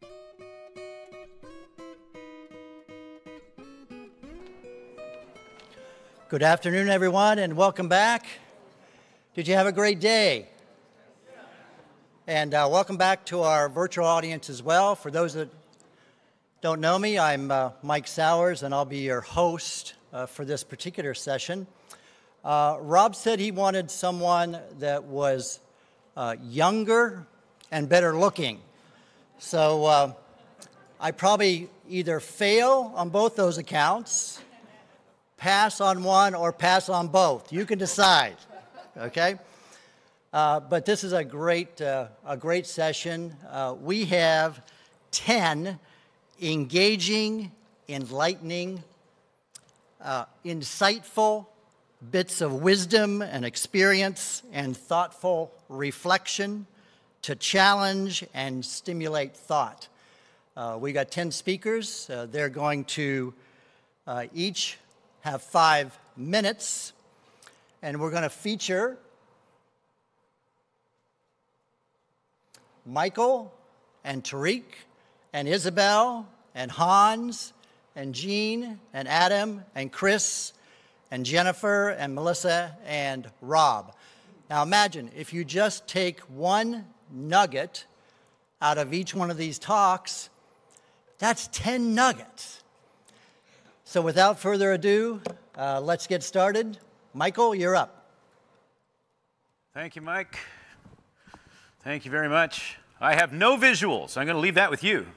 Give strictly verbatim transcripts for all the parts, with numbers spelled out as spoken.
Good afternoon, everyone, and welcome back. Did you have a great day? And uh, welcome back to our virtual audience as well. For those that don't know me, I'm uh, Mike Sowers, and I'll be your host uh, for this particular session. Uh, Rob said he wanted someone that was uh, younger and better looking. So uh, I probably either fail on both those accounts, pass on one, or pass on both. You can decide, okay? Uh, but this is a great, uh, a great session. Uh, we have ten engaging, enlightening, uh, insightful bits of wisdom and experience and thoughtful reflection to challenge and stimulate thought. Uh, we got ten speakers. Uh, they're going to uh, each have five minutes, and we're going to feature Michael and Tariq and Isabel and Hans and Jean and Adam and Chris and Jennifer and Melissa and Rob. Now imagine if you just take one nugget out of each one of these talks, that's ten nuggets. So without further ado, uh, let's get started. Michael, you're up. Thank you, Mike. Thank you very much. I have no visuals. I'm going to leave that with you.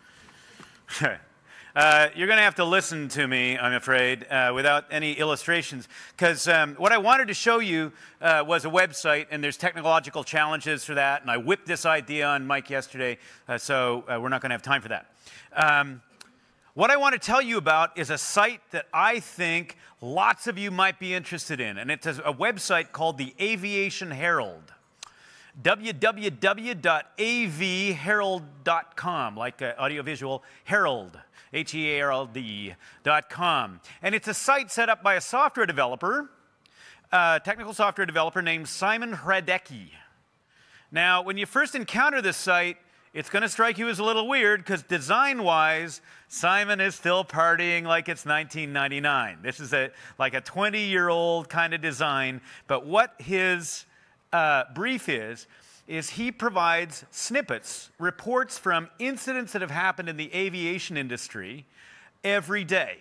uh, you're going to have to listen to me, I'm afraid, uh, without any illustrations. Because um, what I wanted to show you uh, was a website, and there's technological challenges for that. And I whipped this idea on Mike yesterday, uh, so uh, we're not going to have time for that. Um, What I want to tell you about is a site that I think lots of you might be interested in, and it's a website called the Aviation Herald. w w w dot a v herald dot com, like uh, audiovisual Herald, H E A R L D dot com. And it's a site set up by a software developer, a technical software developer named Simon Hradecki. Now, when you first encounter this site, it's going to strike you as a little weird because design-wise, Simon is still partying like it's nineteen ninety-nine. This is a, like a twenty-year-old kind of design. But what his uh, brief is, is he provides snippets, reports from incidents that have happened in the aviation industry every day.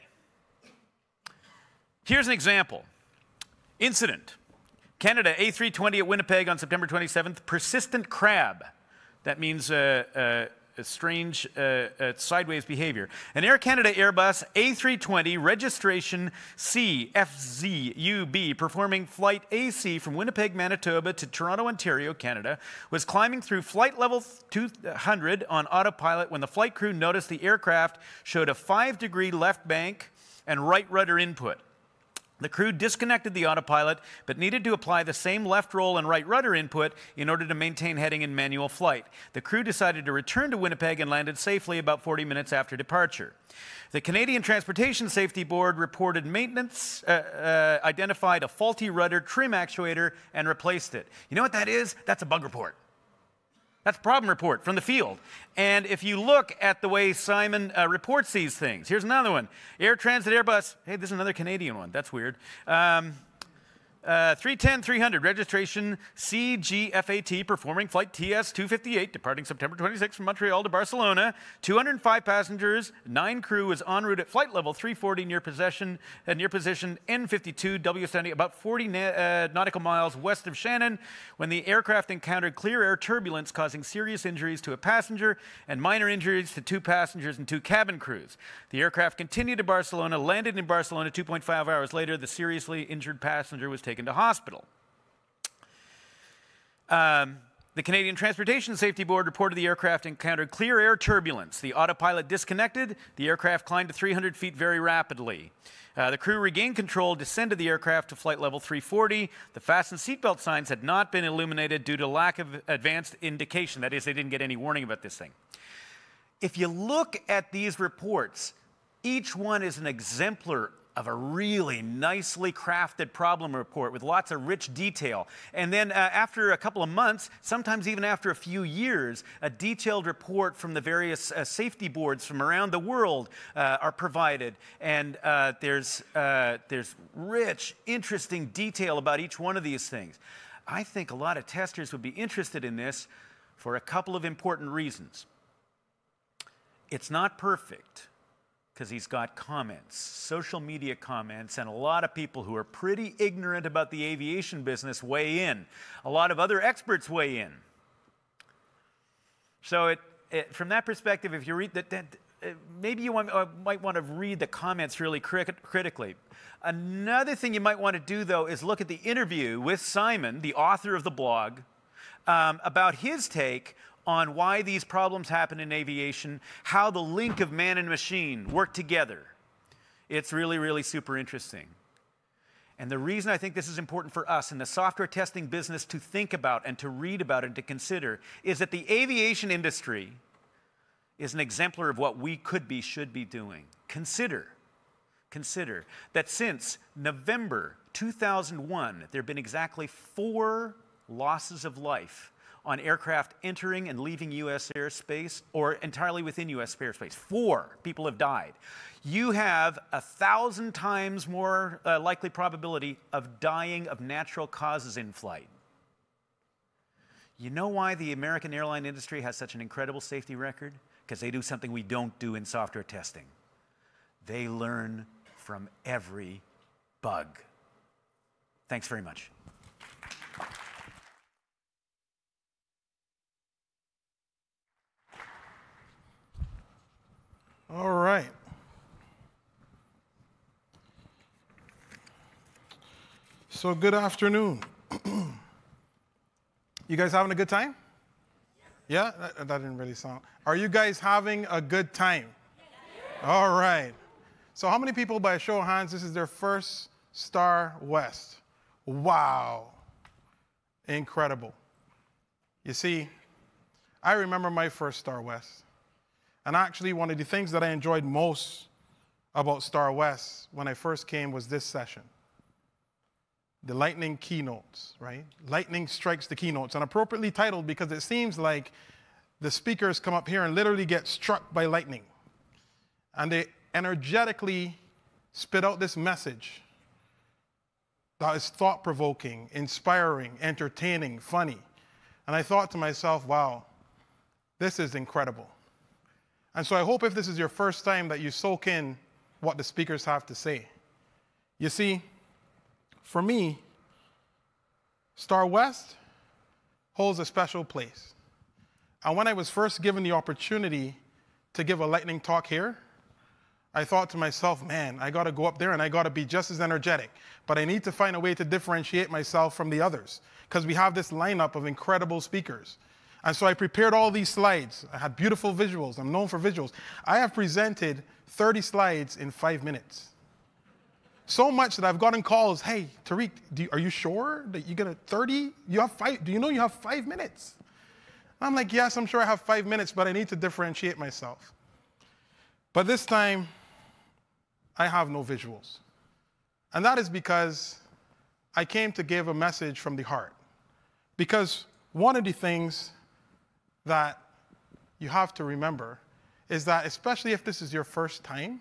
Here's an example. Incident. Canada A three twenty at Winnipeg on September twenty-seventh, persistent crab. That means uh, uh, a strange uh, uh, sideways behavior. An Air Canada Airbus A three twenty registration C F Z U B performing flight A C from Winnipeg, Manitoba to Toronto, Ontario, Canada was climbing through flight level two hundred on autopilot when the flight crew noticed the aircraft showed a five degree left bank and right rudder input. The crew disconnected the autopilot, but needed to apply the same left roll and right rudder input in order to maintain heading in manual flight. The crew decided to return to Winnipeg and landed safely about forty minutes after departure. The Canadian Transportation Safety Board reported maintenance, uh, uh, identified a faulty rudder trim actuator, and replaced it. You know what that is? That's a bug report. That's a problem report from the field. And if you look at the way Simon uh, reports these things, here's another one. Air Transit Airbus. Hey, this is another Canadian one. That's weird. Um, uh, three ten three hundred, registration C G F A T, performing flight T S two fifty-eight, departing September twenty-sixth from Montreal to Barcelona. two hundred five passengers, nine crew was en route at flight level three forty near possession, uh, near position N fifty-two, W standing about forty na uh, nautical miles west of Shannon, when the aircraft encountered clear air turbulence, causing serious injuries to a passenger and minor injuries to two passengers and two cabin crews. The aircraft continued to Barcelona, landed in Barcelona two point five hours later. The seriously injured passenger was taken to hospital. Um, the Canadian Transportation Safety Board reported the aircraft encountered clear air turbulence. The autopilot disconnected. The aircraft climbed to three hundred feet very rapidly. Uh, the crew regained control, descended the aircraft to flight level three forty. The fasten seatbelt signs had not been illuminated due to lack of advanced indication. That is, they didn't get any warning about this thing. If you look at these reports, each one is an exemplar of a really nicely crafted problem report with lots of rich detail. And then uh, after a couple of months, sometimes even after a few years, a detailed report from the various uh, safety boards from around the world uh, are provided. And uh, there's, uh, there's rich, interesting detail about each one of these things. I think a lot of testers would be interested in this for a couple of important reasons. It's not perfect, because he's got comments, social media comments, and a lot of people who are pretty ignorant about the aviation business weigh in. A lot of other experts weigh in. So it, it, from that perspective, if you read that, that uh, maybe you want, uh, might want to read the comments really crit critically. Another thing you might want to do, though, is look at the interview with Simon, the author of the blog, um, about his take on why these problems happen in aviation, how the link of man and machine work together. It's really, really super interesting. And the reason I think this is important for us in the software testing business to think about and to read about and to consider is that the aviation industry is an exemplar of what we could be, should be doing. Consider, consider that since November two thousand one, there have been exactly four losses of life on aircraft entering and leaving U S airspace or entirely within U S airspace. Four people have died. You have a thousand times more uh, likely probability of dying of natural causes in flight. You know why the American airline industry has such an incredible safety record? Because they do something we don't do in software testing. They learn from every bug. Thanks very much. All right. So good afternoon. You guys having a good time? Yeah, that, that didn't really sound. Are you guys having a good time? All right. So how many people, by a show of hands, this is their first Star West? Wow. Incredible. You see, I remember my first Star West. And actually, one of the things that I enjoyed most about Star West when I first came was this session. The lightning keynotes, right? Lightning strikes the keynotes, and appropriately titled because it seems like the speakers come up here and literally get struck by lightning. And they energetically spit out this message that is thought-provoking, inspiring, entertaining, funny. And I thought to myself, wow, this is incredible. And so I hope if this is your first time that you soak in what the speakers have to say. You see, for me, Star West holds a special place. And when I was first given the opportunity to give a lightning talk here, I thought to myself, man, I got to go up there and I got to be just as energetic. But I need to find a way to differentiate myself from the others because we have this lineup of incredible speakers. And so I prepared all these slides. I had beautiful visuals. I'm known for visuals. I have presented thirty slides in five minutes. So much that I've gotten calls, hey, Tariq, do you, are you sure that you're going to thirty? You have five, do you know you have five minutes? And I'm like, yes, I'm sure I have five minutes, but I need to differentiate myself. But this time, I have no visuals. And that is because I came to give a message from the heart. Because one of the things that you have to remember is that, especially if this is your first time,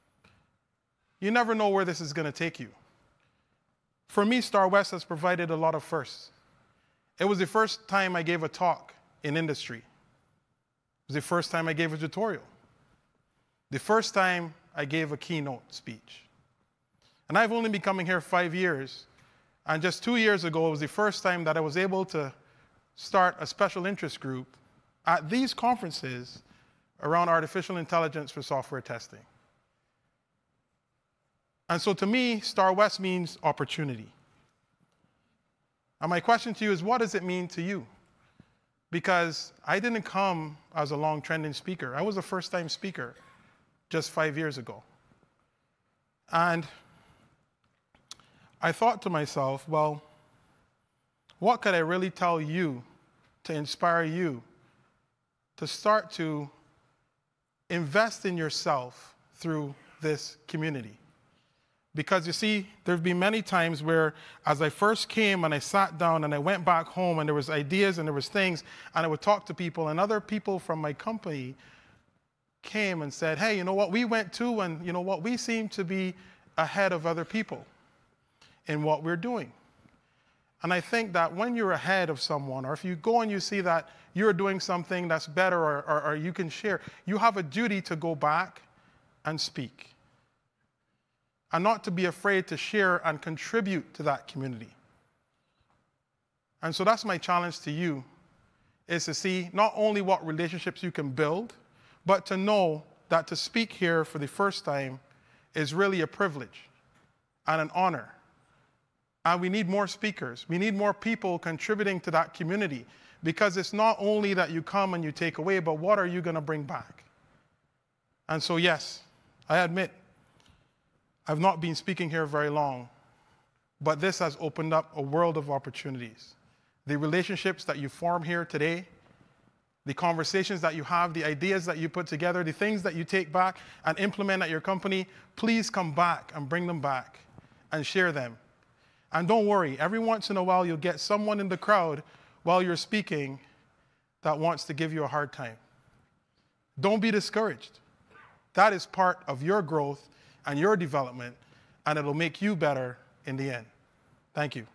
you never know where this is going to take you. For me, Star West has provided a lot of firsts. It was the first time I gave a talk in industry. It was the first time I gave a tutorial. The first time I gave a keynote speech. And I've only been coming here five years, and just two years ago, it was the first time that I was able to start a special interest group at these conferences around artificial intelligence for software testing. And so to me, Star West means opportunity. And my question to you is, what does it mean to you? Because I didn't come as a long-trending speaker. I was a first-time speaker just five years ago. And I thought to myself, well, what could I really tell you to inspire you to start to invest in yourself through this community? Because you see, there've been many times where as I first came and I sat down and I went back home and there was ideas and there was things and I would talk to people and other people from my company came and said, hey, you know what, we went to and you know what, we seem to be ahead of other people in what we're doing. And I think that when you're ahead of someone, or if you go and you see that you're doing something that's better or, or, or you can share, you have a duty to go back and speak. And not to be afraid to share and contribute to that community. And so that's my challenge to you, is to see not only what relationships you can build, but to know that to speak here for the first time is really a privilege and an honor. And we need more speakers. We need more people contributing to that community, because it's not only that you come and you take away, but what are you going to bring back? And so, yes, I admit, I've not been speaking here very long, but this has opened up a world of opportunities. The relationships that you form here today, the conversations that you have, the ideas that you put together, the things that you take back and implement at your company, please come back and bring them back and share them. And don't worry, every once in a while you'll get someone in the crowd while you're speaking that wants to give you a hard time. Don't be discouraged. That is part of your growth and your development, and it'll make you better in the end. Thank you.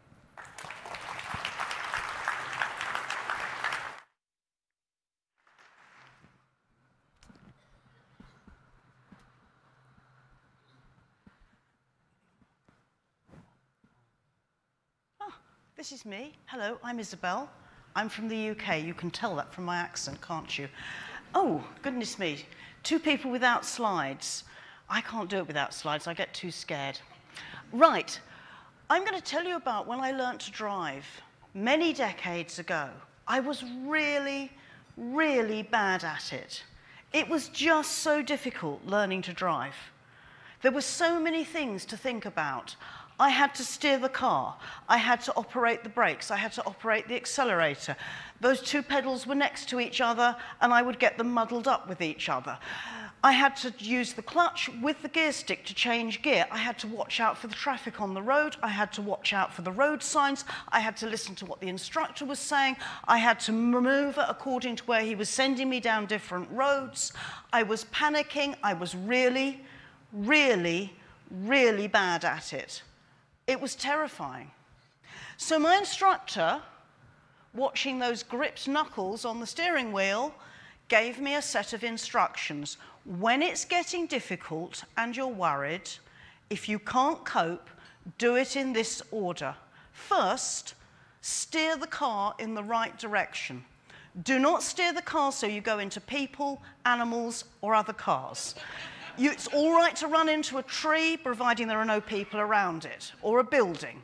This is me. Hello, I'm Isabel. I'm from the U K. You can tell that from my accent, can't you? Oh, goodness me. Two people without slides. I can't do it without slides. I get too scared. Right. I'm going to tell you about when I learned to drive many decades ago. I was really, really bad at it. It was just so difficult learning to drive. There were so many things to think about. I had to steer the car. I had to operate the brakes. I had to operate the accelerator. Those two pedals were next to each other, and I would get them muddled up with each other. I had to use the clutch with the gear stick to change gear. I had to watch out for the traffic on the road. I had to watch out for the road signs. I had to listen to what the instructor was saying. I had to maneuver according to where he was sending me down different roads. I was panicking. I was really, really, really bad at it. It was terrifying. So my instructor, watching those gripped knuckles on the steering wheel, gave me a set of instructions. When it's getting difficult and you're worried, if you can't cope, do it in this order. First, steer the car in the right direction. Do not steer the car so you go into people, animals, or other cars. You, it's all right to run into a tree, providing there are no people around it, or a building.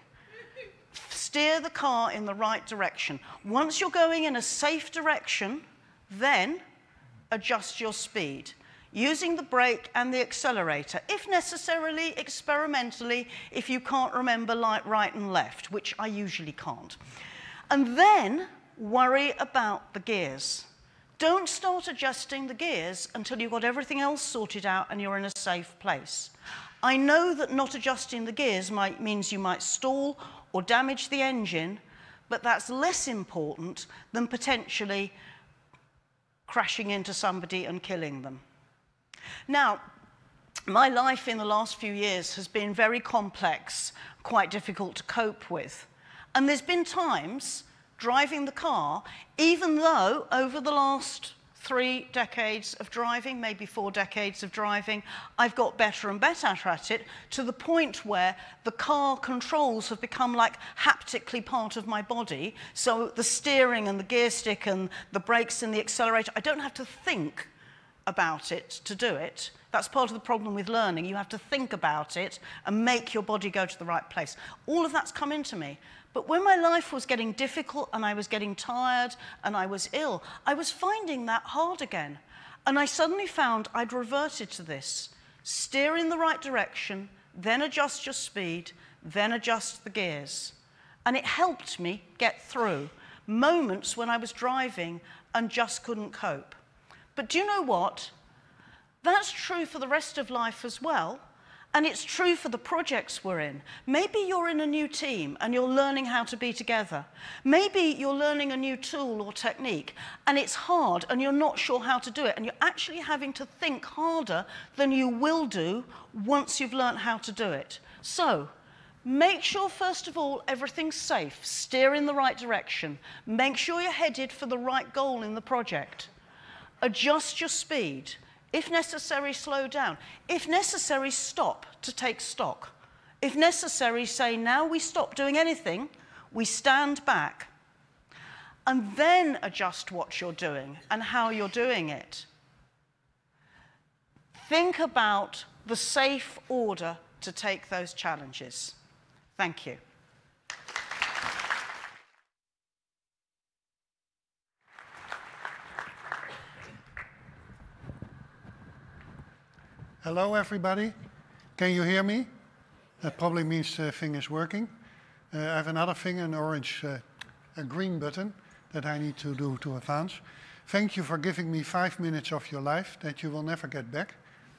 Steer the car in the right direction. Once you're going in a safe direction, then adjust your speed, using the brake and the accelerator, if necessarily, experimentally, if you can't remember like right and left, which I usually can't. And then worry about the gears. Don't start adjusting the gears until you've got everything else sorted out and you're in a safe place. I know that not adjusting the gears might, means you might stall or damage the engine, but that's less important than potentially crashing into somebody and killing them. Now, my life in the last few years has been very complex, quite difficult to cope with. And there's been times driving the car, even though over the last three decades of driving, maybe four decades of driving, I've got better and better at it, to the point where the car controls have become like haptically part of my body. So the steering and the gear stick and the brakes and the accelerator, I don't have to think about it to do it. That's part of the problem with learning. You have to think about it and make your body go to the right place. All of that's come into me. But when my life was getting difficult and I was getting tired and I was ill, I was finding that hard again. And I suddenly found I'd reverted to this. Steer in the right direction, then adjust your speed, then adjust the gears. And it helped me get through moments when I was driving and just couldn't cope. But do you know what? That's true for the rest of life as well. And it's true for the projects we're in. Maybe you're in a new team and you're learning how to be together. Maybe you're learning a new tool or technique and it's hard and you're not sure how to do it and you're actually having to think harder than you will do once you've learned how to do it. So, make sure first of all everything's safe, steer in the right direction, make sure you're headed for the right goal in the project. Adjust your speed. If necessary, slow down. If necessary, stop to take stock. If necessary, say, now we stop doing anything, we stand back. And then adjust what you're doing and how you're doing it. Think about the safe order to take those challenges. Thank you. Hello, everybody. Can you hear me? That probably means the thing is working. Uh, I have another thing, an orange, uh, a green button that I need to do to advance. Thank you for giving me five minutes of your life that you will never get back.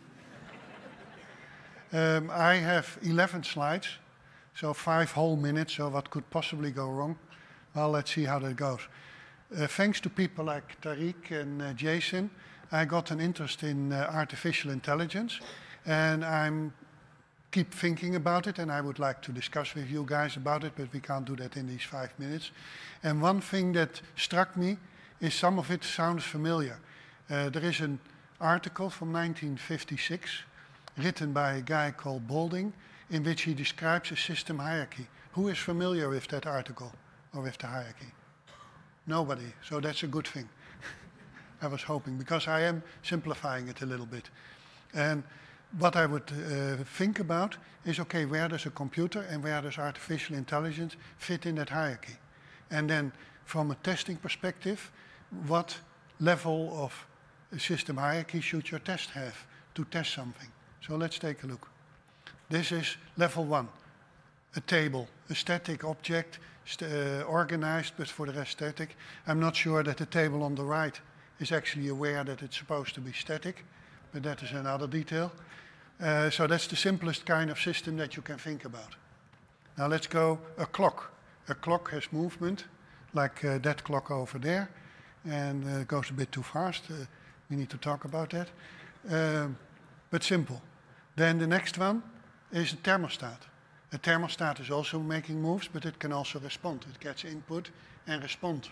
um, I have eleven slides, so five whole minutes, so what could possibly go wrong? Well, let's see how that goes. Uh, thanks to people like Tariq and uh, Jason, I got an interest in uh, artificial intelligence, and I'm keep thinking about it, and I would like to discuss with you guys about it, but we can't do that in these five minutes. And one thing that struck me is some of it sounds familiar. Uh, there is an article from nineteen fifty-six written by a guy called Balding, in which he describes a system hierarchy. Who is familiar with that article or with the hierarchy? Nobody, so that's a good thing. I was hoping, because I am simplifying it a little bit. And what I would uh, think about is, okay, where does a computer and where does artificial intelligence fit in that hierarchy? And then from a testing perspective, what level of system hierarchy should your test have to test something? So let's take a look. This is level one, a table, a static object, st uh, organized, but for the rest static. I'm not sure that the table on the right is actually aware that it's supposed to be static, but that is another detail. Uh, so that's the simplest kind of system that you can think about. Now let's go a clock. A clock has movement, like uh, that clock over there, and uh, goes a bit too fast. Uh, we need to talk about that. Um, but simple. Then the next one is a thermostat. A thermostat is also making moves, but it can also respond. It gets input and respond.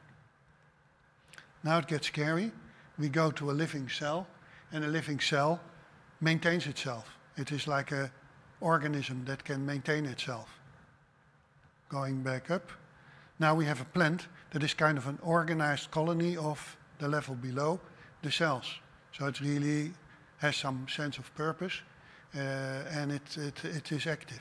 Now it gets scary. We go to a living cell, and a living cell maintains itself. It is like an organism that can maintain itself. Going back up. Now we have a plant that is kind of an organized colony of the level below, the cells. So it really has some sense of purpose, uh, and it, it, it is active.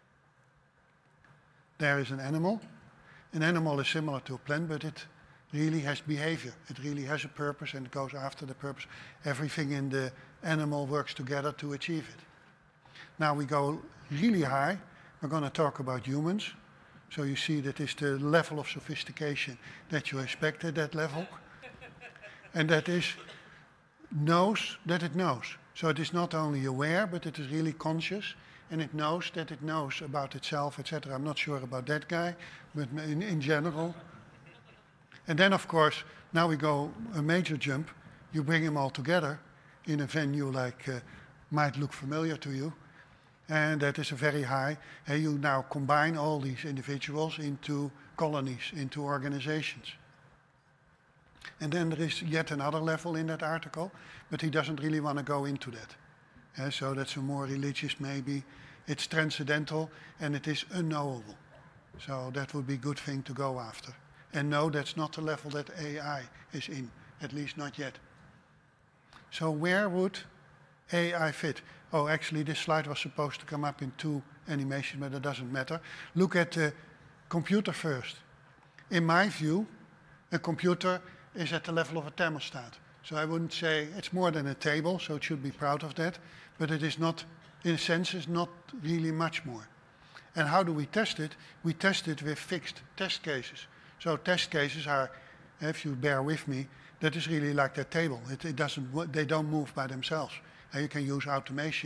There is an animal. An animal is similar to a plant, but it really has behavior. It really has a purpose and it goes after the purpose. Everything in the animal works together to achieve it. Now we go really high. We're going to talk about humans. So you see that is the level of sophistication that you expect at that level. And that is knows that it knows. So it is not only aware, but it is really conscious, and it knows that it knows about itself, et cetera. I'm not sure about that guy, but in, in general. And then, of course, now we go a major jump. You bring them all together in a venue like uh, might look familiar to you. And that is a very high. And you now combine all these individuals into colonies, into organizations. And then there is yet another level in that article, but he doesn't really want to go into that. Uh, so that's a more religious maybe. It's transcendental and it is unknowable. So that would be a good thing to go after. And no, that's not the level that A I is in, at least not yet. So where would A I fit? Oh, actually, this slide was supposed to come up in two animations, but it doesn't matter. Look at the computer first. In my view, a computer is at the level of a thermostat. So I wouldn't say it's more than a table, so it should be proud of that. But it is not, in a sense, it's not really much more. And how do we test it? We test it with fixed test cases. So test cases are, if you bear with me, that is really like that table. It, it doesn't, they don't move by themselves. And you can use automation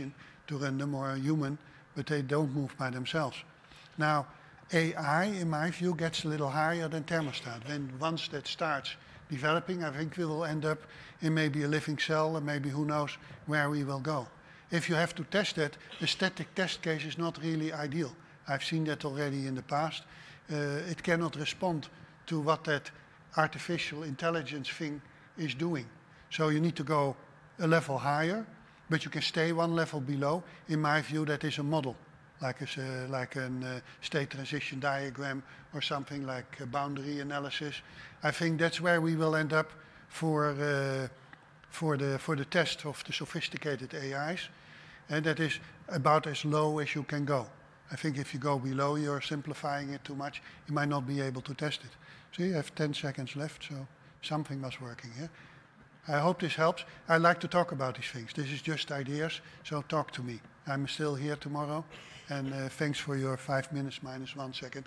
to run them or a human, but they don't move by themselves. Now, A I, in my view, gets a little higher than thermostat. Then once that starts developing, I think we will end up in maybe a living cell, and maybe who knows where we will go. If you have to test that, the static test case is not really ideal. I've seen that already in the past. Uh, it cannot respond to what that artificial intelligence thing is doing. So you need to go a level higher, but you can stay one level below. In my view, that is a model, like a uh, like a uh, state transition diagram or something like a boundary analysis. I think that's where we will end up for uh, for the for the test of the sophisticated A Is, and that is about as low as you can go. I think if you go below, you're simplifying it too much. You might not be able to test it. So you have ten seconds left, so something was working here. I hope this helps. I like to talk about these things. This is just ideas, so talk to me. I'm still here tomorrow, and uh, thanks for your five minutes minus one second.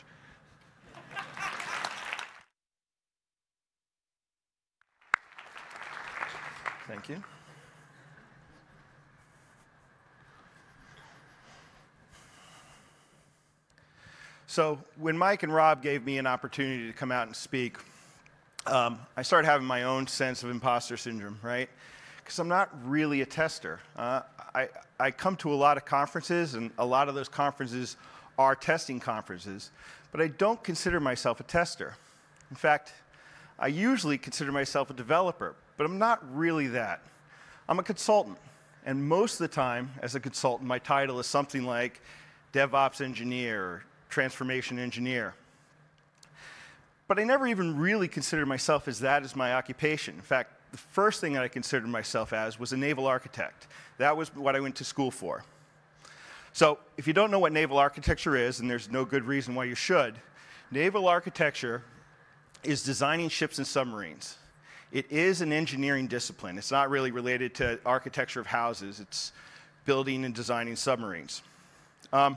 Thank you. So when Mike and Rob gave me an opportunity to come out and speak, um, I started having my own sense of imposter syndrome, right? Because I'm not really a tester. Uh, I, I come to a lot of conferences, and a lot of those conferences are testing conferences, but I don't consider myself a tester. In fact, I usually consider myself a developer, but I'm not really that. I'm a consultant, and most of the time, as a consultant, my title is something like DevOps engineer or transformation engineer. But I never even really considered myself as that as my occupation. In fact, the first thing that I considered myself as was a naval architect. That was what I went to school for. So if you don't know what naval architecture is, and there's no good reason why you should, naval architecture is designing ships and submarines. It is an engineering discipline. It's not really related to architecture of houses. It's building and designing submarines. Um,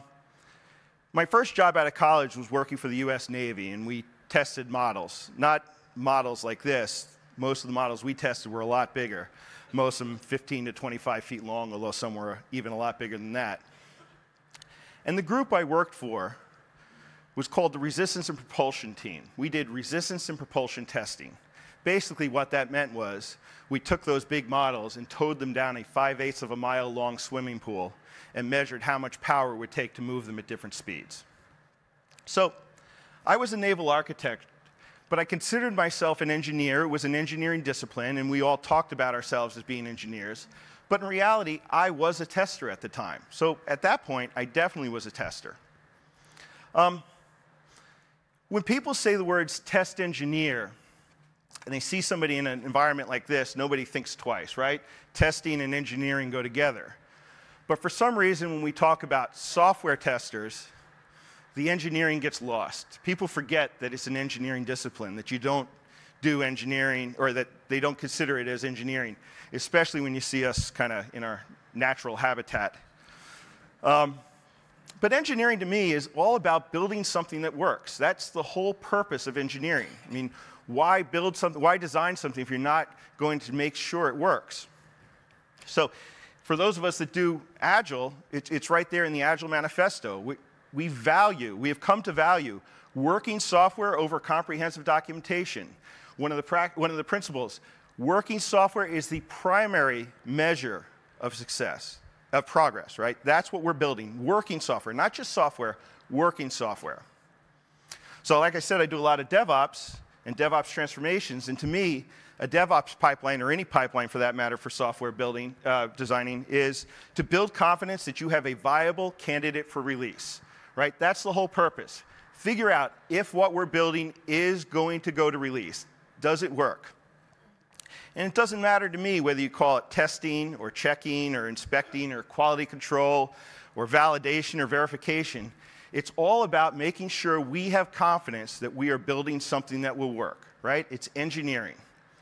my first job out of college was working for the U S Navy, and we tested models. Not models like this. Most of the models we tested were a lot bigger. Most of them fifteen to twenty-five feet long, although some were even a lot bigger than that. And the group I worked for was called the Resistance and Propulsion Team. We did resistance and propulsion testing. Basically what that meant was we took those big models and towed them down a five-eighths of a mile long swimming pool and measured how much power it would take to move them at different speeds. So I was a naval architect, but I considered myself an engineer. It was an engineering discipline, and we all talked about ourselves as being engineers. But in reality, I was a tester at the time. So at that point, I definitely was a tester. Um, when people say the words test engineer, and they see somebody in an environment like this, nobody thinks twice, right? Testing and engineering go together. But for some reason, when we talk about software testers, the engineering gets lost. People forget that it's an engineering discipline, that you don't do engineering, or that they don't consider it as engineering, especially when you see us kind of in our natural habitat. Um, but engineering to me is all about building something that works. That's the whole purpose of engineering. I mean, why build something, why design something if you're not going to make sure it works? So for those of us that do Agile, it, it's right there in the Agile Manifesto. We, we value, we have come to value working software over comprehensive documentation. One of the, one of the principles, working software is the primary measure of success, of progress, right? That's what we're building, working software, not just software, working software. So like I said, I do a lot of DevOps and DevOps transformations, and to me, a DevOps pipeline, or any pipeline for that matter for software building, uh, designing, is to build confidence that you have a viable candidate for release, right? That's the whole purpose. Figure out if what we're building is going to go to release. Does it work? And it doesn't matter to me whether you call it testing, or checking, or inspecting, or quality control, or validation, or verification. It's all about making sure we have confidence that we are building something that will work, right? It's engineering.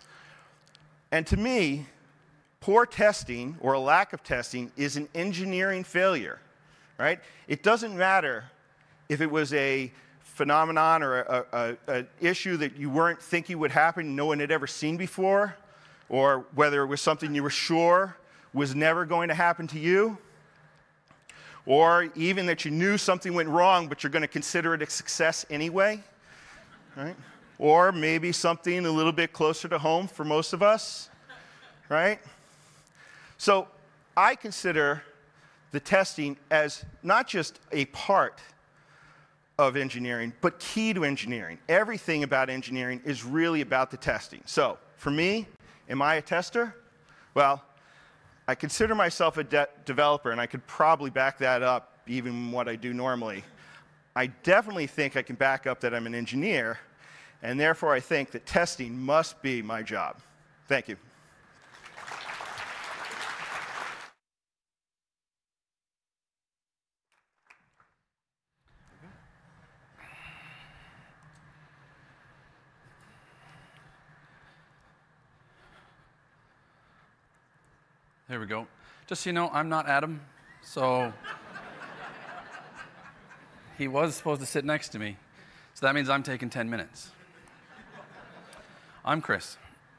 And to me, poor testing or a lack of testing is an engineering failure, right? It doesn't matter if it was a phenomenon or an issue that you weren't thinking would happen, no one had ever seen before, or whether it was something you were sure was never going to happen to you. or even that you knew something went wrong, but you're going to consider it a success anyway, right? Or maybe something a little bit closer to home for most of us, right? So I consider the testing as not just a part of engineering, but key to engineering. Everything about engineering is really about the testing. So for me, am I a tester? Well, I consider myself a de developer, and I could probably back that up even what I do normally. I definitely think I can back up that I'm an engineer, and therefore I think that testing must be my job. Thank you. There we go. Just so you know, I'm not Adam, so he was supposed to sit next to me. So that means I'm taking ten minutes. I'm Chris.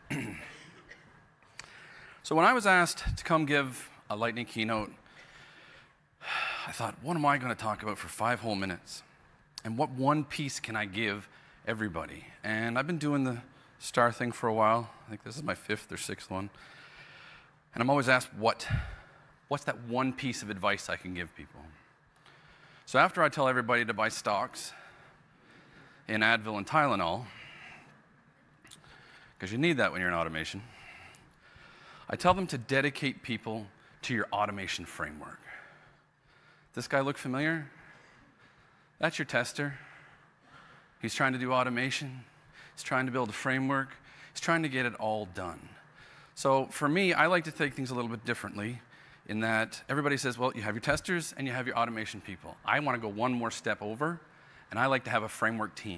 So when I was asked to come give a lightning keynote, I thought, what am I going to talk about for five whole minutes? And what one piece can I give everybody? And I've been doing the STAR thing for a while. I think this is my fifth or sixth one. And I'm always asked, what, what's that one piece of advice I can give people? So after I tell everybody to buy stocks in Advil and Tylenol, because you need that when you're in automation, I tell them to dedicate people to your automation framework. This guy look familiar? That's your tester. He's trying to do automation. He's trying to build a framework. He's trying to get it all done. So for me, I like to take things a little bit differently in that everybody says, well, you have your testers and you have your automation people. I want to go one more step over, and I like to have a framework team.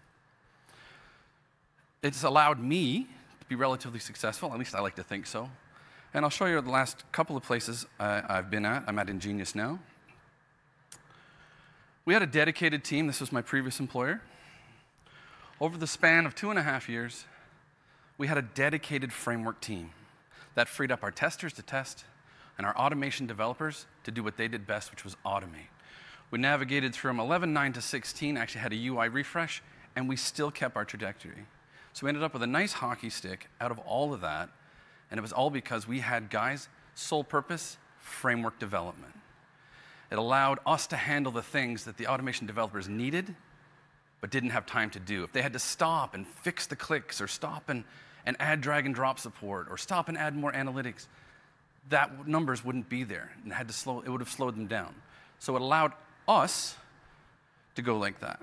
It's allowed me to be relatively successful, at least I like to think so. And I'll show you the last couple of places uh, I've been at. I'm at Ingenious now. We had a dedicated team. This was my previous employer. Over the span of two and a half years, we had a dedicated framework team that freed up our testers to test and our automation developers to do what they did best, which was automate. We navigated from eleven nine to sixteen, actually had a U I refresh, and we still kept our trajectory. So we ended up with a nice hockey stick out of all of that, and it was all because we had guys, sole purpose, framework development. It allowed us to handle the things that the automation developers needed but didn't have time to do. If they had to stop and fix the clicks or stop and and add drag and drop support, or stop and add more analytics, that numbers wouldn't be there, and had to slow, it would have slowed them down. So it allowed us to go like that.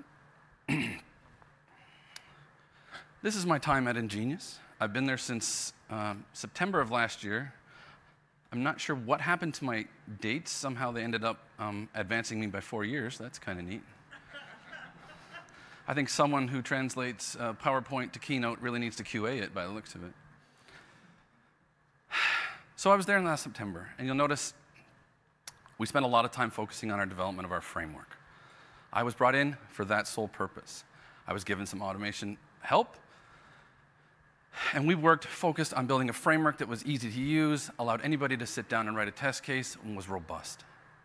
This is my time at Ingenious. I've been there since um, September of last year. I'm not sure what happened to my dates. Somehow they ended up um, advancing me by four years. That's kind of neat. I think someone who translates uh, PowerPoint to Keynote really needs to Q A it by the looks of it. So I was there in last September, and you'll notice we spent a lot of time focusing on our development of our framework. I was brought in for that sole purpose. I was given some automation help, and we worked focused on building a framework that was easy to use, allowed anybody to sit down and write a test case, and was robust.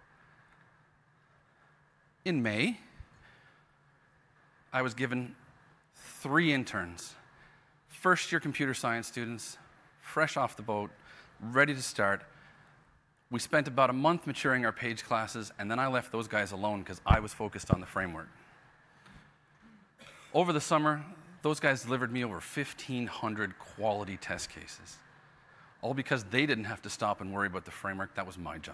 In May, I was given three interns, first-year computer science students, fresh off the boat, ready to start. We spent about a month maturing our page classes, and then I left those guys alone because I was focused on the framework. Over the summer, those guys delivered me over fifteen hundred quality test cases, all because they didn't have to stop and worry about the framework. That was my job.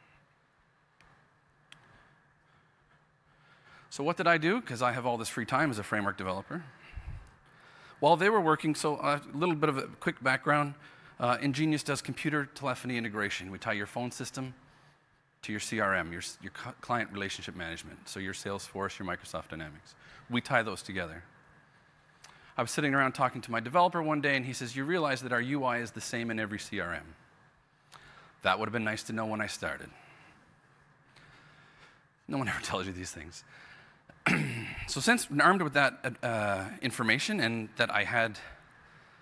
So what did I do? Because I have all this free time as a framework developer. While they were working, so a little bit of a quick background, uh, Ingenious does computer telephony integration. We tie your phone system to your C R M, your, your client relationship management, so your Salesforce, your Microsoft Dynamics. We tie those together. I was sitting around talking to my developer one day, and he says, you realize that our U I is the same in every C R M. That would have been nice to know when I started. No one ever tells you these things. So since armed with that uh, information and that I had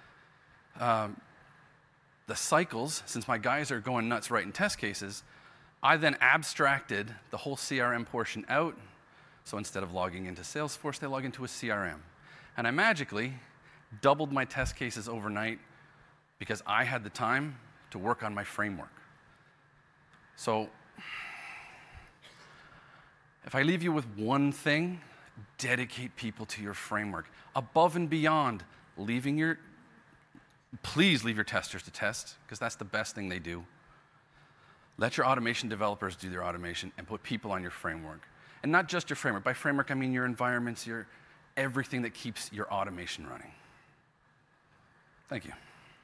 uh, the cycles, since my guys are going nuts writing test cases, I then abstracted the whole C R M portion out. So instead of logging into Salesforce, they log into a C R M. And I magically doubled my test cases overnight because I had the time to work on my framework. So if I leave you with one thing, dedicate people to your framework. Above and beyond leaving your, please leave your testers to test, because that's the best thing they do. Let your automation developers do their automation and put people on your framework. And not just your framework. By framework, I mean your environments, your everything that keeps your automation running. Thank you.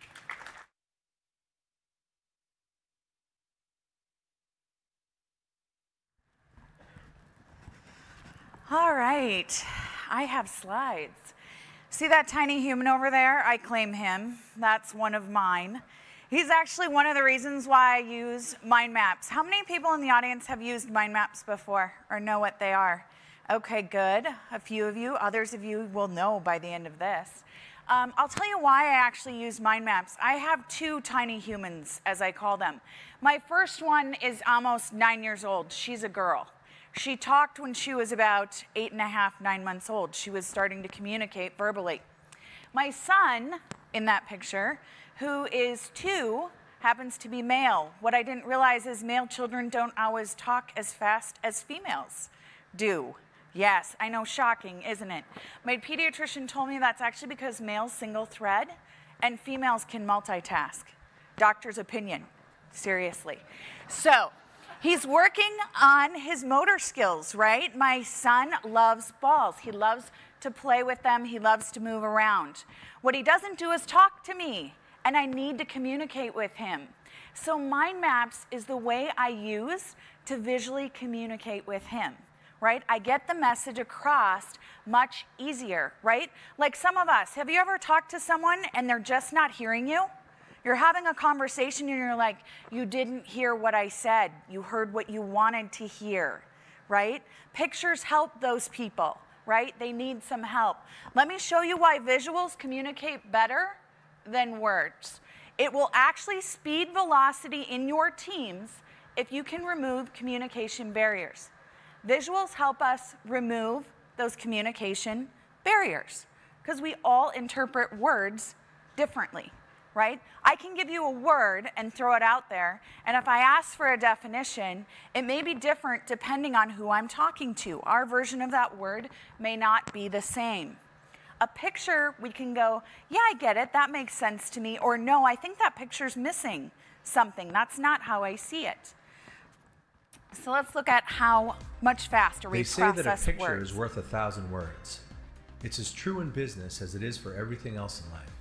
All right, I have slides. See that tiny human over there? I claim him. That's one of mine. He's actually one of the reasons why I use mind maps. How many people in the audience have used mind maps before or know what they are? Okay, good. A few of you. Others of you will know by the end of this. Um, I'll tell you why I actually use mind maps. I have two tiny humans, as I call them. My first one is almost nine years old. She's a girl. She talked when she was about eight and a half, nine months old. She was starting to communicate verbally. My son, in that picture, who is two, happens to be male. What I didn't realize is male children don't always talk as fast as females do. Yes, I know, shocking, isn't it? My pediatrician told me that's actually because males single thread and females can multitask. Doctor's opinion, seriously. So, he's working on his motor skills, right? My son loves balls. He loves to play with them. He loves to move around. What he doesn't do is talk to me, and I need to communicate with him. So mind maps is the way I use to visually communicate with him, right? I get the message across much easier, right? Like some of us, have you ever talked to someone and they're just not hearing you? You're having a conversation and you're like, you didn't hear what I said. You heard what you wanted to hear, right? Pictures help those people, right? They need some help. Let me show you why visuals communicate better than words. It will actually speed velocity in your teams if you can remove communication barriers. Visuals help us remove those communication barriers because we all interpret words differently. Right? I can give you a word and throw it out there, and if I ask for a definition, it may be different depending on who I'm talking to. Our version of that word may not be the same. A picture, we can go, yeah, I get it, that makes sense to me, or no, I think that picture's missing something. That's not how I see it. So let's look at how much faster we process words. They say that a picture is worth a thousand words. It's as true in business as it is for everything else in life.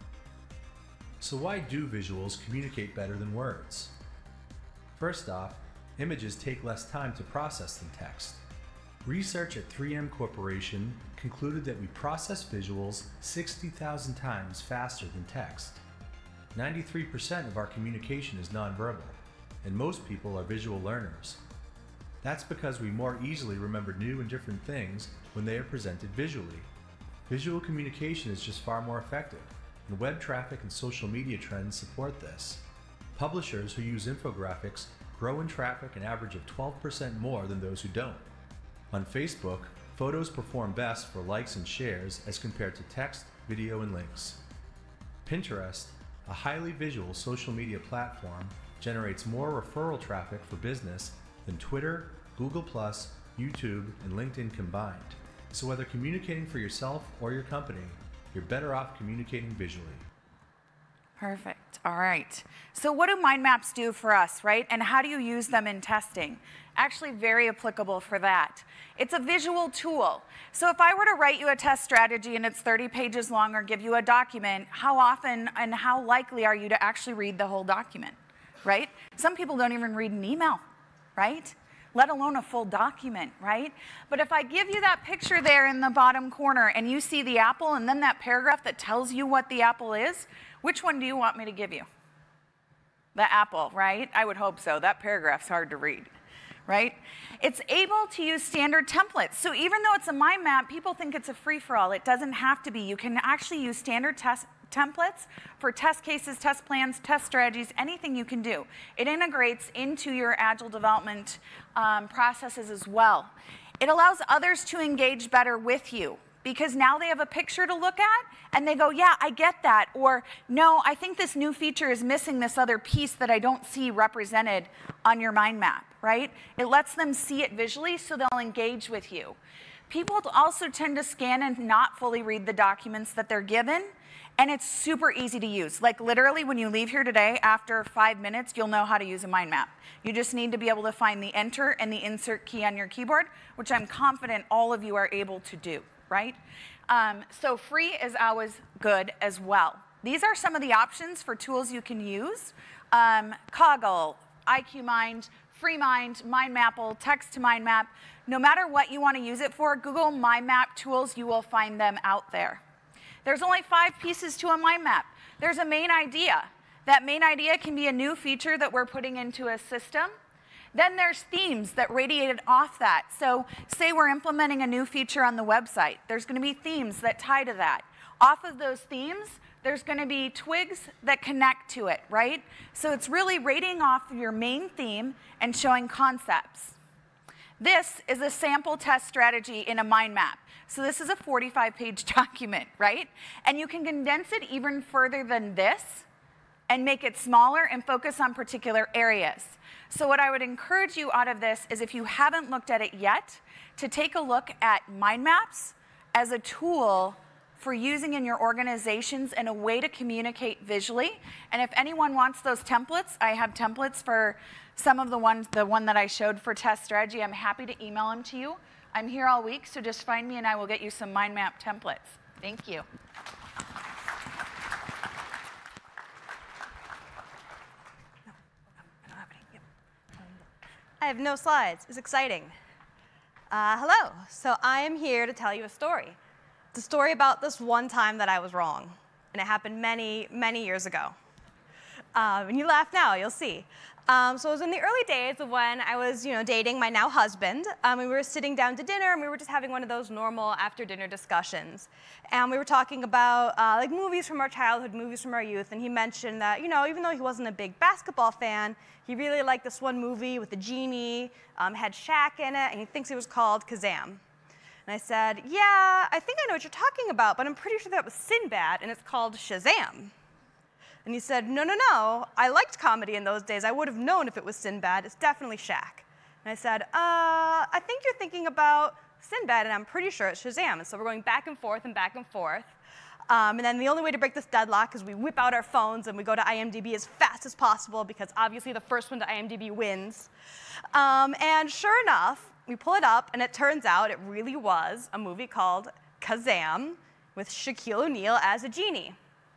So why do visuals communicate better than words? First off, images take less time to process than text. Research at three M Corporation concluded that we process visuals sixty thousand times faster than text. ninety-three percent of our communication is nonverbal, and most people are visual learners. That's because we more easily remember new and different things when they are presented visually. Visual communication is just far more effective. And web traffic and social media trends support this. Publishers who use infographics grow in traffic an average of twelve percent more than those who don't. On Facebook, photos perform best for likes and shares as compared to text, video, and links. Pinterest, a highly visual social media platform, generates more referral traffic for business than Twitter, Google plus, YouTube, and LinkedIn combined. So whether communicating for yourself or your company, you're better off communicating visually. Perfect. All right. So what do mind maps do for us, right? And how do you use them in testing? Actually very applicable for that. It's a visual tool. So if I were to write you a test strategy and it's thirty pages long or give you a document, how often and how likely are you to actually read the whole document, right? Some people don't even read an email, right? Let alone a full document, right? But if I give you that picture there in the bottom corner and you see the apple and then that paragraph that tells you what the apple is, which one do you want me to give you? The apple, right? I would hope so. That paragraph's hard to read, right? It's able to use standard templates. So even though it's a mind map, people think it's a free-for-all. It doesn't have to be. You can actually use standard test templates for test cases, test plans, test strategies, anything you can do. It integrates into your agile development um, processes as well. It allows others to engage better with you, because now they have a picture to look at and they go, yeah, I get that. Or no, I think this new feature is missing this other piece that I don't see represented on your mind map, right? It lets them see it visually so they'll engage with you. People also tend to scan and not fully read the documents that they're given, and it's super easy to use. Like literally when you leave here today, after five minutes, you'll know how to use a mind map. You just need to be able to find the enter and the insert key on your keyboard, which I'm confident all of you are able to do. Right? Um, so free is always good as well. These are some of the options for tools you can use. Um, Coggle, I Q Mind, FreeMind, MindMapple, Text to Mind Map. No matter what you want to use it for, Google Mind Map tools, you will find them out there. There's only five pieces to a mind map. There's a main idea. That main idea can be a new feature that we're putting into a system. Then there's themes that radiated off that. So say we're implementing a new feature on the website. There's going to be themes that tie to that. Off of those themes, there's going to be twigs that connect to it, right? So it's really radiating off of your main theme and showing concepts. This is a sample test strategy in a mind map. So this is a forty-five page document, right? And you can condense it even further than this and make it smaller and focus on particular areas. So what I would encourage you out of this is, if you haven't looked at it yet, to take a look at mind maps as a tool for using in your organizations and a way to communicate visually. And if anyone wants those templates, I have templates for some of the ones, the one that I showed for test strategy. I'm happy to email them to you. I'm here all week, so just find me and I will get you some mind map templates. Thank you. I have no slides. It's exciting. Uh, hello. So I am here to tell you a story. It's a story about this one time that I was wrong, and it happened many, many years ago. Um, and you laugh now, you'll see. Um, so it was in the early days of when I was, you know, dating my now husband. Um, and we were sitting down to dinner, and we were just having one of those normal after-dinner discussions. And we were talking about uh, like movies from our childhood, movies from our youth. And he mentioned that, you know, even though he wasn't a big basketball fan, he really liked this one movie with the genie, um, had Shaq in it, and he thinks it was called Kazam. And I said, yeah, I think I know what you're talking about, but I'm pretty sure that was Sinbad, and it's called Shazam. And he said, no, no, no, I liked comedy in those days. I would have known if it was Sinbad. It's definitely Shaq. And I said, uh, I think you're thinking about Sinbad, and I'm pretty sure it's Shazam. And so we're going back and forth and back and forth. Um, and then the only way to break this deadlock is we whip out our phones and we go to I M D B as fast as possible, because obviously the first one to I M D B wins. Um, and sure enough, we pull it up, and it turns out it really was a movie called Kazam with Shaquille O'Neal as a genie.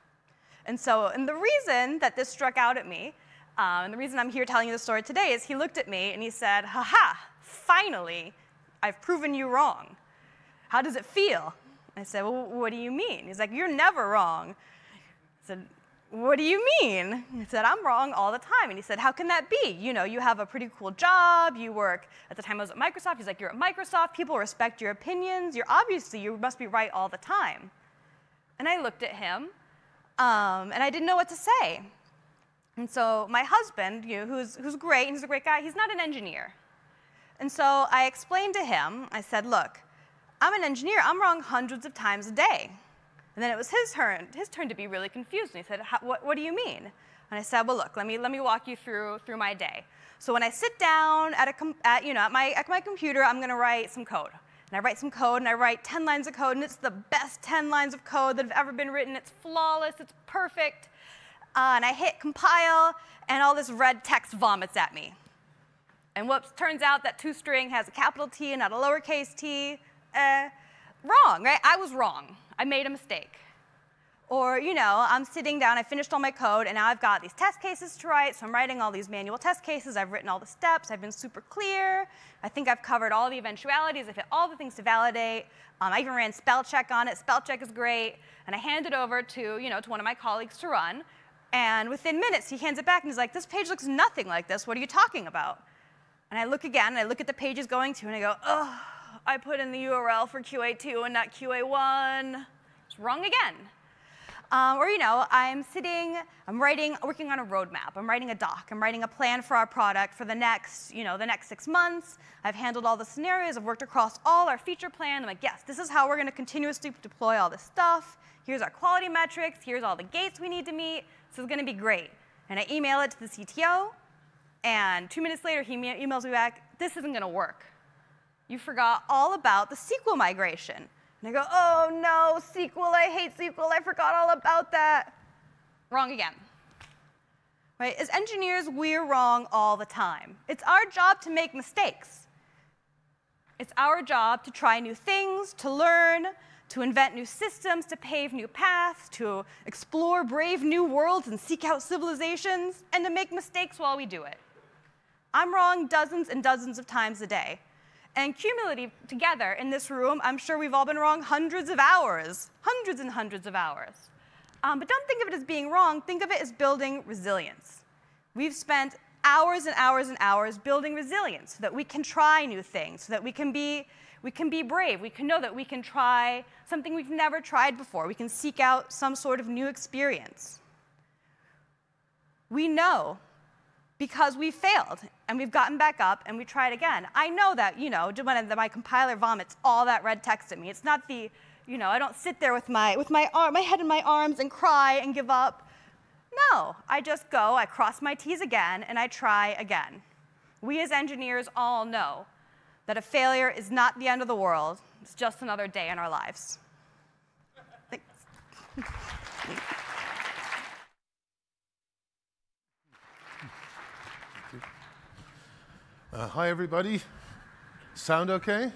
And so, and the reason that this struck out at me, um, and the reason I'm here telling you the story today, is he looked at me and he said, ha-ha, finally, I've proven you wrong. How does it feel? I said, well, what do you mean? He's like, you're never wrong. I said, what do you mean? He said, I'm wrong all the time. And he said, how can that be? You know, you have a pretty cool job. You work, at the time I was at Microsoft. He's like, you're at Microsoft. People respect your opinions. You're obviously, you must be right all the time. And I looked at him. Um, and I didn't know what to say. And so my husband, you know, who's, who's great, and he's a great guy, he's not an engineer. And so I explained to him, I said, look, I'm an engineer. I'm wrong hundreds of times a day. And then it was his turn, his turn to be really confused. And he said, what, what do you mean? And I said, well, look, let me, let me walk you through, through my day. So when I sit down at, a com at, you know, at, my, at my computer, I'm going to write some code. And I write some code, and I write ten lines of code, and it's the best ten lines of code that have ever been written. It's flawless. It's perfect. Uh, and I hit compile, and all this red text vomits at me. And whoops, turns out that toString has a capital T and not a lowercase t. Uh, wrong, right? I was wrong. I made a mistake. Or, you know, I'm sitting down, I finished all my code, and now I've got these test cases to write, so I'm writing all these manual test cases. I've written all the steps. I've been super clear. I think I've covered all the eventualities. I've hit all the things to validate. Um, I even ran spell check on it. Spell check is great. And I hand it over to, you know, to one of my colleagues to run. And within minutes, he hands it back, and he's like, this page looks nothing like this. What are you talking about? And I look again, and I look at the page it's going to, and I go, oh, I put in the U R L for Q A two and not Q A one. It's wrong again. Um, or, you know, I'm sitting, I'm writing, working on a roadmap. I'm writing a doc. I'm writing a plan for our product for the next, you know, the next six months. I've handled all the scenarios. I've worked across all our feature plan. I'm like, yes, this is how we're going to continuously deploy all this stuff. Here's our quality metrics. Here's all the gates we need to meet. This is going to be great. And I email it to the C T O. And two minutes later, he emails me back, this isn't going to work. You forgot all about the S Q L migration. And I go, oh, no, S Q L, I hate S Q L. I forgot all about that. Wrong again. Right? As engineers, we're wrong all the time. It's our job to make mistakes. It's our job to try new things, to learn, to invent new systems, to pave new paths, to explore brave new worlds and seek out civilizations, and to make mistakes while we do it. I'm wrong dozens and dozens of times a day. And cumulatively, together in this room, I'm sure we've all been wrong hundreds of hours, hundreds and hundreds of hours. Um, but don't think of it as being wrong. Think of it as building resilience. We've spent hours and hours and hours building resilience so that we can try new things, so that we can be, we can be brave. We can know that we can try something we've never tried before. We can seek out some sort of new experience. We know because we failed, and we've gotten back up, and we tried again. I know that, you know, when my compiler vomits all that red text at me, it's not the, you know, I don't sit there with my, with my, arm, my head in my arms and cry and give up. No, I just go, I cross my T's again, and I try again. We as engineers all know that a failure is not the end of the world. It's just another day in our lives. Thanks. Uh, hi, everybody. Sound okay?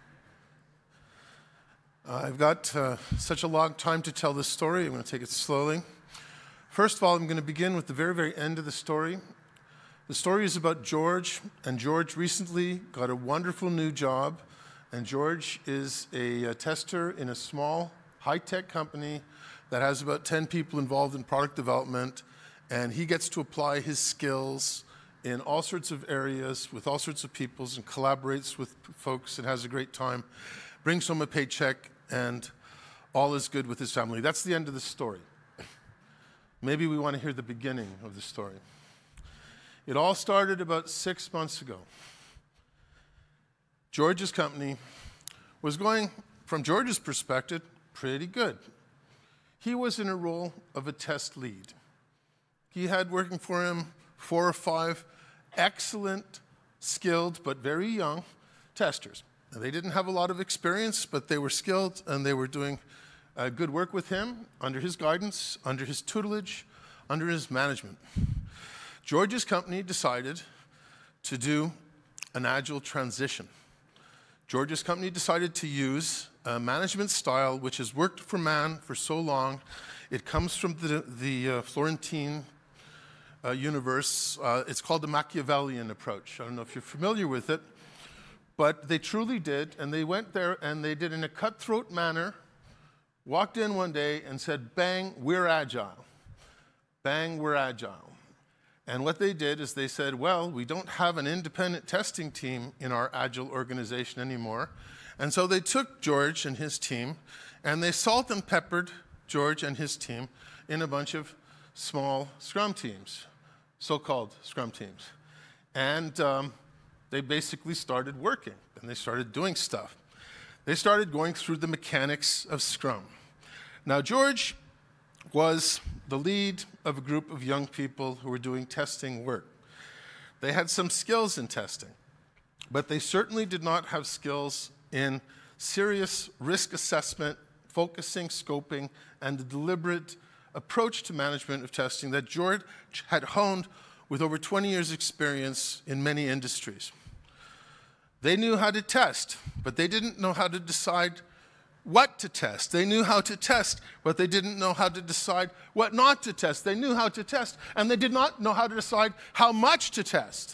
Uh, I've got uh, such a long time to tell this story. I'm going to take it slowly. First of all, I'm going to begin with the very, very end of the story. The story is about George, and George recently got a wonderful new job. And George is a, a tester in a small, high-tech company that has about ten people involved in product development. And he gets to apply his skills in all sorts of areas with all sorts of peoples and collaborates with folks and has a great time, brings home a paycheck, and all is good with his family. That's the end of the story. Maybe we want to hear the beginning of the story. It all started about six months ago. George's company was going, from George's perspective, pretty good. He was in a role of a test lead. He had working for him four or five excellent, skilled, but very young testers. Now, they didn't have a lot of experience, but they were skilled, and they were doing uh, good work with him, under his guidance, under his tutelage, under his management. George's company decided to do an agile transition. George's company decided to use a management style which has worked for man for so long. It comes from the, the uh, Florentine Uh, universe. Uh, it's called the Machiavellian approach. I don't know if you're familiar with it, but they truly did, and they went there and they did in a cutthroat manner, walked in one day and said, bang, we're agile. Bang, we're agile. And what they did is they said, well, we don't have an independent testing team in our agile organization anymore. And so they took George and his team, and they salt and peppered George and his team in a bunch of small Scrum teams, so-called Scrum teams. And um, they basically started working, and they started doing stuff. They started going through the mechanics of Scrum. Now, George was the lead of a group of young people who were doing testing work. They had some skills in testing, but they certainly did not have skills in serious risk assessment, focusing, scoping, and the deliberate approach to management of testing that George had honed with over twenty years' experience in many industries. They knew how to test, but they didn't know how to decide what to test. They knew how to test, but they didn't know how to decide what not to test. They knew how to test, and they did not know how to decide how much to test.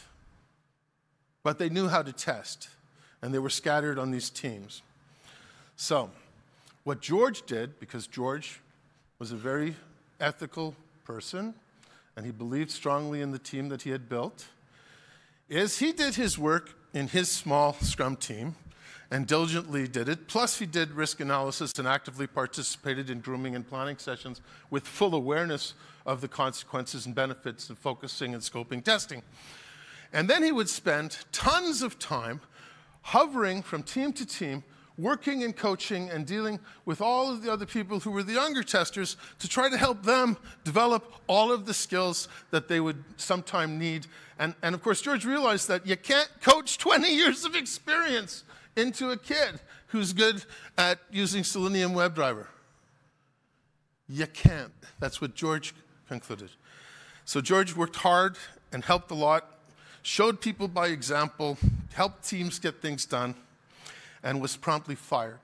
But they knew how to test, and they were scattered on these teams. So, what George did, because George was a very ethical person, and he believed strongly in the team that he had built, is he did his work in his small Scrum team and diligently did it. Plus, he did risk analysis and actively participated in grooming and planning sessions with full awareness of the consequences and benefits of focusing and scoping testing. And then he would spend tons of time hovering from team to team, working and coaching and dealing with all of the other people who were the younger testers to try to help them develop all of the skills that they would sometime need. And, and of course, George realized that you can't coach twenty years of experience into a kid who's good at using Selenium WebDriver. You can't. That's what George concluded. So George worked hard and helped a lot, showed people by example, helped teams get things done, and was promptly fired.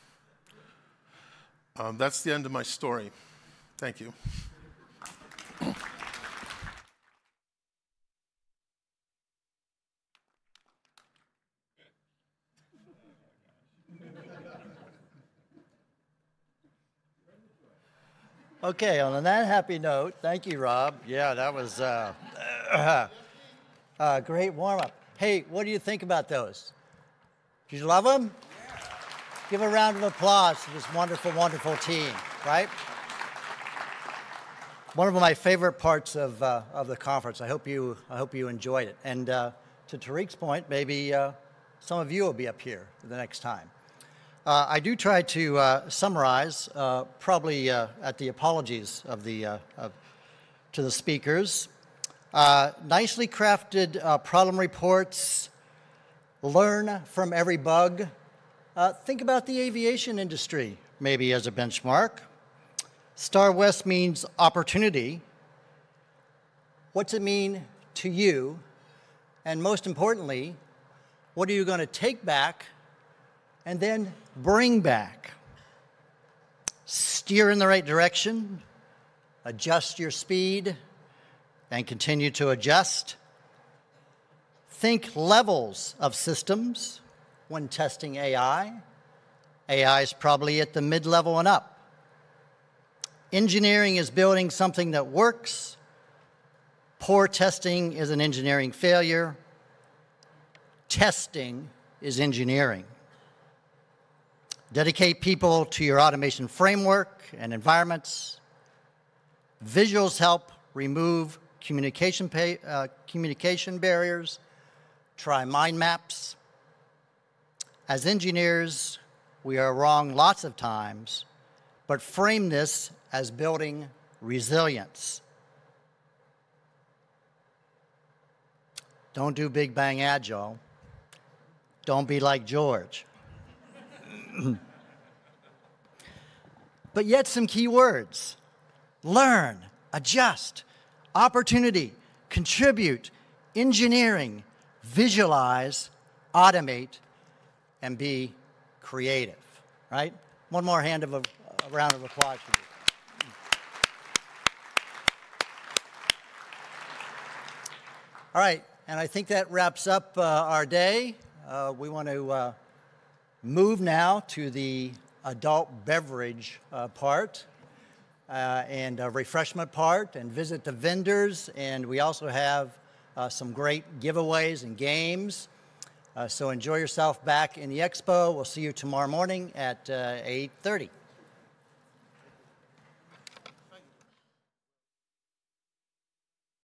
Um, that's the end of my story. Thank you. Okay, on that happy note, thank you, Rob. Yeah, that was uh, a great warm-up. Hey, what do you think about those? Did you love them? Yeah. Give a round of applause to this wonderful, wonderful team, right? One of my favorite parts of, uh, of the conference. I hope you, I hope you enjoyed it. And uh, to Tariq's point, maybe uh, some of you will be up here the next time. Uh, I do try to uh, summarize, uh, probably uh, at the apologies of the, uh, of, to the speakers. Uh, nicely crafted uh, problem reports, learn from every bug. Uh, think about the aviation industry, maybe as a benchmark. Star West means opportunity. What's it mean to you? And most importantly, what are you going to take back and then bring back? Steer in the right direction, adjust your speed, and continue to adjust. Think levels of systems when testing A I. A I is probably at the mid-level and up. Engineering is building something that works. Poor testing is an engineering failure. Testing is engineering. Dedicate people to your automation framework and environments. Visuals help remove communication, pay, uh, communication barriers. Try mind maps. As engineers, we are wrong lots of times, but frame this as building resilience. Don't do Big Bang Agile. Don't be like George. But yet some key words: learn, adjust, opportunity, contribute, engineering, visualize, automate, and be creative, right? One more hand of a, a round of applause for you. All right, and I think that wraps up uh, our day. Uh, we want to uh, move now to the adult beverage uh, part uh, and uh, refreshment part, and visit the vendors. And we also have uh, some great giveaways and games. Uh, so enjoy yourself back in the expo. We'll see you tomorrow morning at uh, eight thirty.